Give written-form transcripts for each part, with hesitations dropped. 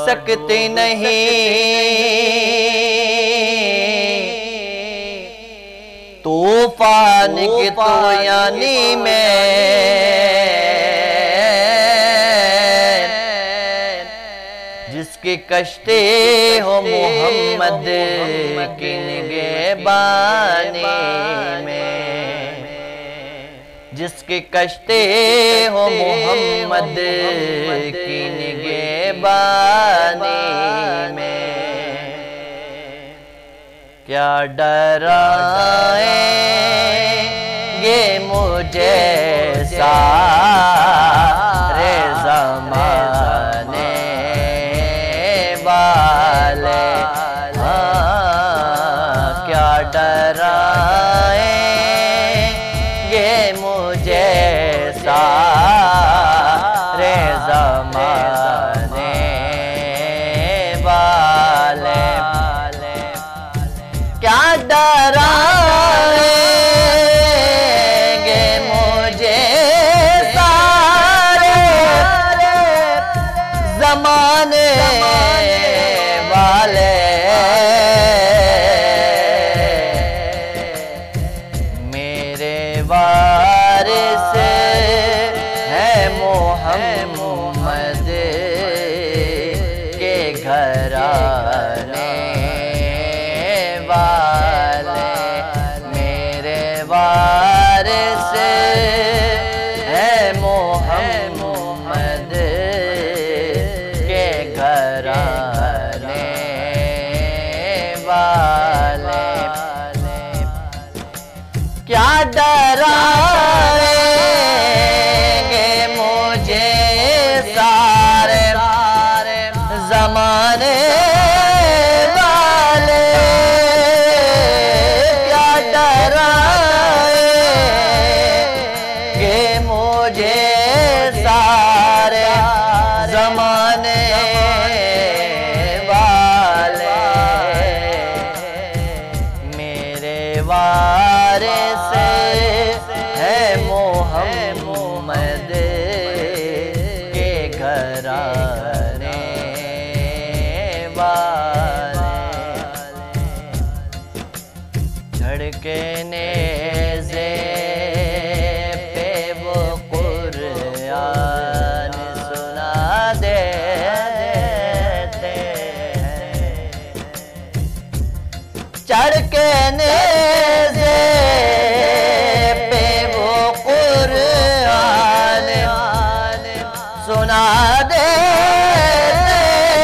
सकते नहीं तूफान के तो यानी मैं जिसके कश्ते हो मोहम्मद की निगहबानी में, जिसके कश्ते हो मोहम्मद की निगहबानी में, क्या डराएंगे मुझे सारे ज़माने वाले, क्या डराएंगे मुझे सारे ज़माने वाले, क्या डराएंगे मुझे सारे ज़माने वाले, मेरे वारिस है मोहम्मद के घराने वाले, मेरे वारिस है मोहम्मद के घराने वाले, क्या डराएंगे मुझे सारे ज़माने वाले, क्या डराएंगे मुझे सारे ज़माने वाले, मेरे वारिस है मोहम्मद के घराने वाले, धड़कने से पे वो कुरान सुना देते हैं, धड़कने से पे वो कुरान सुना देते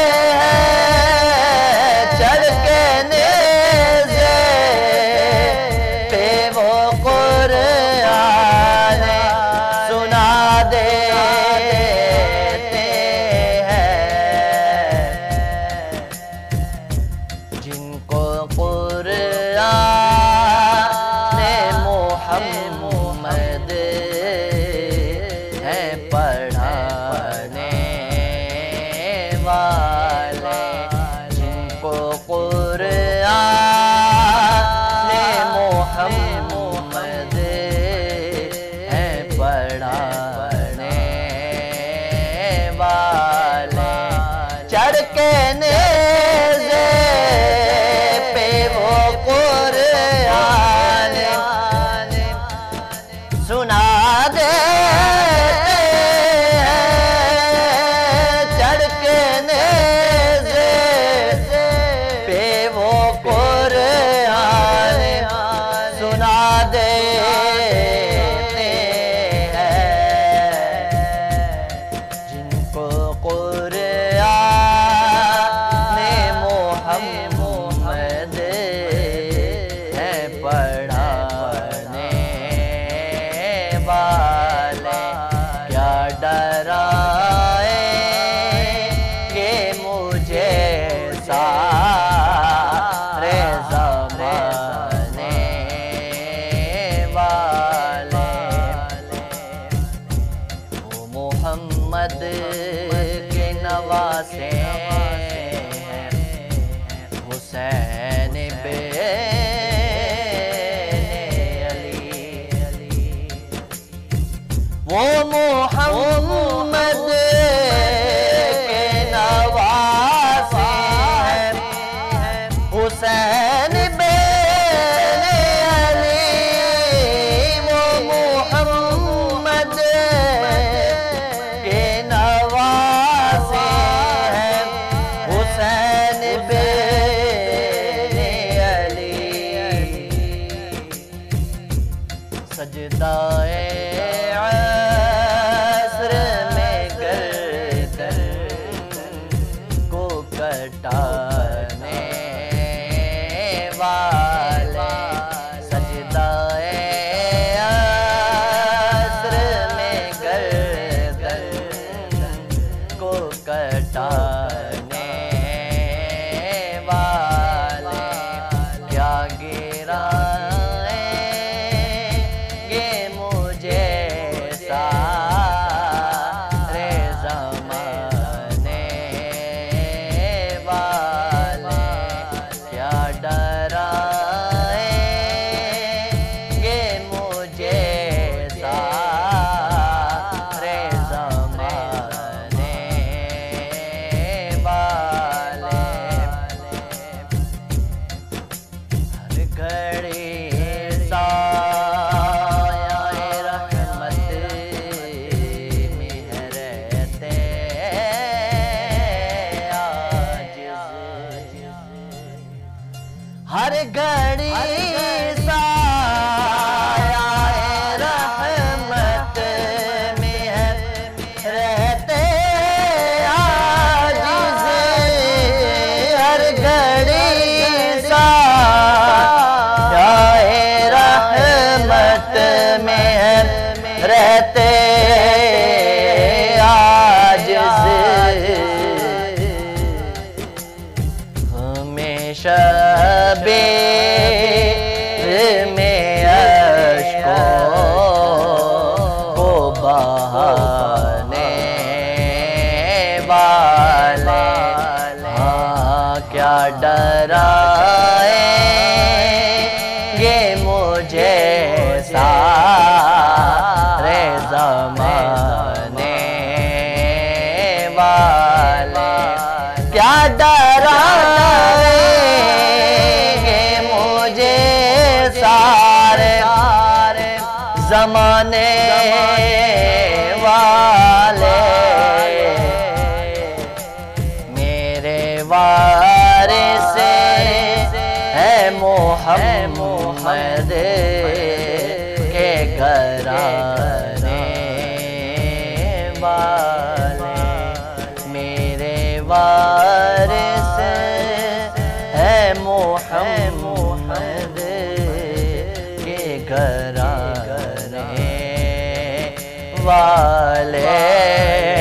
हैं, धड़कने से पे वो कुरान सुना देते हैं, जिनको कुरान मोहम्मद है पढ़ाने वाले, जिनको कुरान मोहम्मद है पढ़ाने वाले, चढ़कने से पे वो कुरान सुना देते हैं, चढ़कने से पे वो कुरान सुना देते हैं, जिनको कुरान मोहम्मद है पढ़ाने वाले, क्या डराएंगे मुझे सारे ज़माने वाले, वो मोहम्मद के नवासे हुसैन वो मोहम्मद के नवासे रहते आजिज़, हमेशा बेर में अश्कों को बहाने वाले। हाँ क्या डराएंगे मुझे सारे ज़माने वाले, क्या डराएंगे मुझे सारे ज़माने वाले। मेरे वारिस है मोहम्मद के घराने वाले। मेरे वारिस है मोहम्मद के घराने वाले।